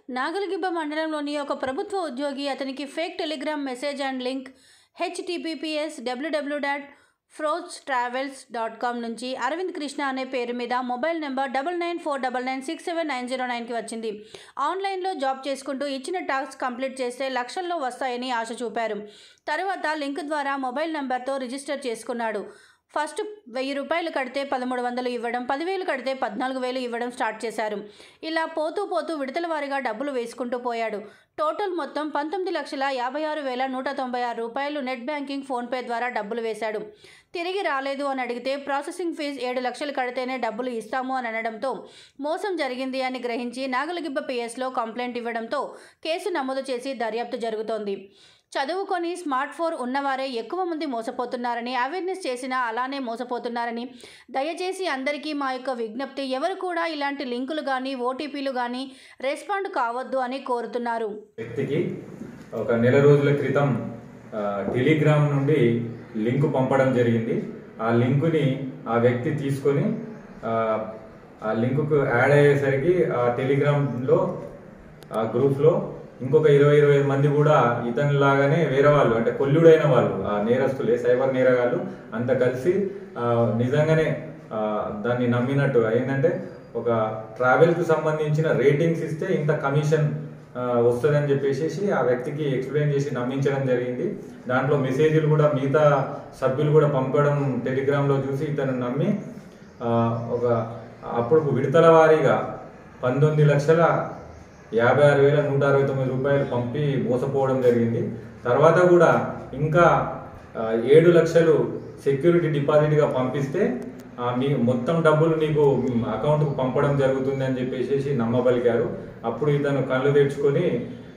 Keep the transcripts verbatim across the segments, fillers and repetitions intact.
నాగలగిబ్బ మండలంలోని ఒక ప్రభుత్వ ఉద్యోగి అతనికి fake Telegram message and link HTTPS WWW dot froz travels dot com నుంచి అరవింద్ కృష్ణ అనే పేరు మీద mobile number double nine four double nine six seven nine zero నైన్కి వచ్చింది. ఆన్లైన్లో జాబ్ చేసుకుంటూ ఇచ్చిన టాస్క్ కంప్లీట్ చేస్తే లక్షల్లో వస్తాయని ఆశ చూపారు. తరువాత లింక్ ద్వారా మొబైల్ నెంబర్తో రిజిస్టర్ చేసుకున్నాడు. ఫస్ట్ వెయ్యి రూపాయలు కడితే పదమూడు వందలు ఇవ్వడం, పదివేలు కడితే పద్నాలుగు వేలు ఇవ్వడం స్టార్ట్ చేశారు. ఇలా పోతూ పోతూ విడతల వారీగా డబ్బులు వేసుకుంటూ పోయాడు. టోటల్ మొత్తం పంతొమ్మిది లక్షల యాభై ఆరు వేల నూట తొంభై ఆరు రూపాయలు నెట్ బ్యాంకింగ్ ఫోన్పే ద్వారా డబ్బులు వేశాడు. తిరిగి రాలేదు అని అడిగితే ప్రాసెసింగ్ ఫీజు ఏడు లక్షలు కడితేనే డబ్బులు ఇస్తాము అని అనడంతో మోసం జరిగింది అని గ్రహించి నాగలగిబ్బ పిఎస్లో కంప్లైంట్ ఇవ్వడంతో కేసు నమోదు చేసి దర్యాప్తు జరుగుతోంది. చదువుకొని స్మార్ట్ ఫోన్ ఉన్నవారే ఎక్కువ మంది మోసపోతున్నారని, అవేర్నెస్ చేసినా అలానే మోసపోతున్నారని, దయచేసి అందరికీ మా యొక్క విజ్ఞప్తి, ఎవరు కూడా ఇలాంటి లింకులు కానీ ఓటీపీలు కానీ రెస్పాండ్ కావద్దు అని కోరుతున్నారు. వ్యక్తికి ఒక నెల రోజుల క్రితం టెలిగ్రామ్ నుండి లింక్ పంపడం జరిగింది. ఆ లింకుని ఆ వ్యక్తి తీసుకొని ఆ లింకుకు యాడ్ అయ్యేసరికి ఆ టెలిగ్రామ్లో ఆ గ్రూప్లో ఇంకొక ఇరవై ఇరవై మంది కూడా ఇతని లాగానే వేరే వాళ్ళు, అంటే కొల్లుడైన వాళ్ళు, ఆ నేరస్తులే, సైబర్ నేరగాళ్ళు అంతా కలిసి నిజంగానే దాన్ని నమ్మినట్టు ఏంటంటే ఒక ట్రావెల్కి సంబంధించిన రేటింగ్స్ ఇస్తే ఇంత కమిషన్ వస్తుందని చెప్పేసి ఆ వ్యక్తికి ఎక్స్ప్లెయిన్ చేసి నమ్మించడం జరిగింది. దాంట్లో మెసేజ్లు కూడా మిగతా సభ్యులు కూడా పంపడం టెలిగ్రామ్లో చూసి ఇతను నమ్మి ఒక అప్పుడు విడతల వారీగా పంతొమ్మిది లక్షల యాభై ఆరు వేల నూట అరవై తొమ్మిది రూపాయలు పంపి మోసపోవడం జరిగింది. తర్వాత కూడా ఇంకా ఏడు లక్షలు సెక్యూరిటీ డిపాజిట్గా పంపిస్తే మీ మొత్తం డబ్బులు నీకు అకౌంట్కు పంపడం జరుగుతుంది అని చెప్పేసి నమ్మబలికారు. అప్పుడు ఇతను కళ్ళు తెచ్చుకొని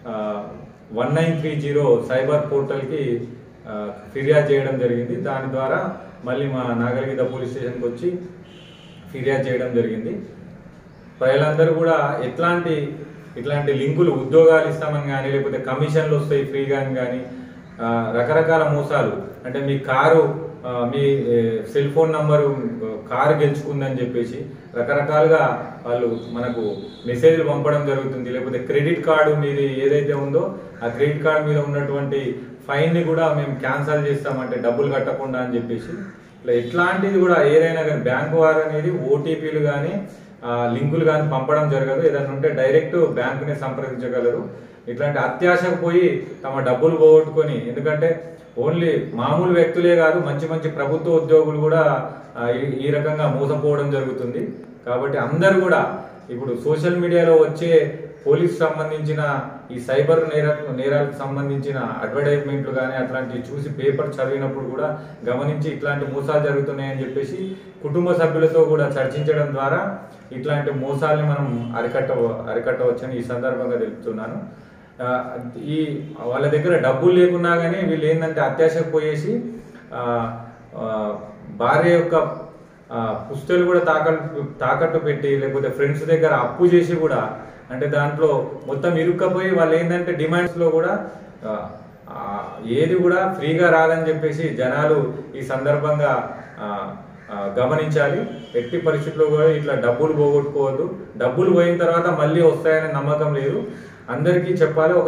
one nine three zero cyber పోర్టల్కి ఫిర్యాదు చేయడం జరిగింది. దాని ద్వారా మళ్ళీ మా నాగలగిద్ద పోలీస్ స్టేషన్కి వచ్చి ఫిర్యాదు చేయడం జరిగింది. ప్రజలందరూ కూడా ఎట్లాంటి ఇట్లాంటి లింకులు ఉద్యోగాలు ఇస్తామని కానీ, లేకపోతే కమిషన్లు వస్తాయి ఫ్రీగా కానీ, రకరకాల మోసాలు, అంటే మీ కారు మీ సెల్ ఫోన్ నంబరు కారు గెలుచుకుందని చెప్పేసి రకరకాలుగా వాళ్ళు మనకు మెసేజ్లు పంపడం జరుగుతుంది. లేకపోతే క్రెడిట్ కార్డు మీది ఏదైతే ఉందో ఆ క్రెడిట్ కార్డు మీద ఉన్నటువంటి ఫైన్ని కూడా మేము క్యాన్సల్ చేస్తామంటే డబ్బులు కట్టకుండా అని చెప్పేసి ఇట్లా ఎట్లాంటిది కూడా ఏదైనా కానీ బ్యాంకు వారు అనేది ఓటీపీలు కానీ లింకులు కానీ పంపడం జరగదు. ఏదైనా ఉంటే డైరెక్ట్ బ్యాంకుని సంప్రదించగలరు. ఇట్లాంటి అత్యాశకు పోయి తమ డబ్బులు పోగొట్టుకొని, ఎందుకంటే ఓన్లీ మామూలు వ్యక్తులే కాదు, మంచి మంచి ప్రభుత్వ ఉద్యోగులు కూడా ఈ రకంగా మోసపోవడం జరుగుతుంది. కాబట్టి అందరూ కూడా ఇప్పుడు సోషల్ మీడియాలో వచ్చే పోలీసు సంబంధించిన ఈ సైబర్ నేర నేరాలకు సంబంధించిన అడ్వర్టైజ్మెంట్లు కానీ అట్లాంటివి చూసి పేపర్ చదివినప్పుడు కూడా గమనించి ఇట్లాంటి మోసాలు జరుగుతున్నాయని చెప్పేసి కుటుంబ సభ్యులతో కూడా చర్చించడం ద్వారా ఇట్లాంటి మోసాలని మనం అరికట్ట అరికట్టవచ్చని ఈ సందర్భంగా తెలుపుతున్నాను. ఈ వాళ్ళ దగ్గర డబ్బులు లేకున్నా కానీ వీళ్ళు ఏంటంటే అత్యాశకు పోయేసి భార్య యొక్క పుస్తలు కూడా తాకట్టు తాకట్టు పెట్టి, లేకపోతే ఫ్రెండ్స్ దగ్గర అప్పు చేసి కూడా, అంటే దాంట్లో మొత్తం ఇరుక్కపోయి వాళ్ళు ఏంటంటే డిమాండ్స్లో కూడా ఏది కూడా ఫ్రీగా రాదని చెప్పేసి జనాలు ఈ సందర్భంగా గమనించాలి. ఎట్టి పరిస్థితుల్లో కూడా ఇట్లా డబ్బులు పోగొట్టుకోవద్దు. డబ్బులు పోయిన తర్వాత మళ్ళీ వస్తాయనే నమ్మకం లేదు. అందరికీ చెప్పాలి.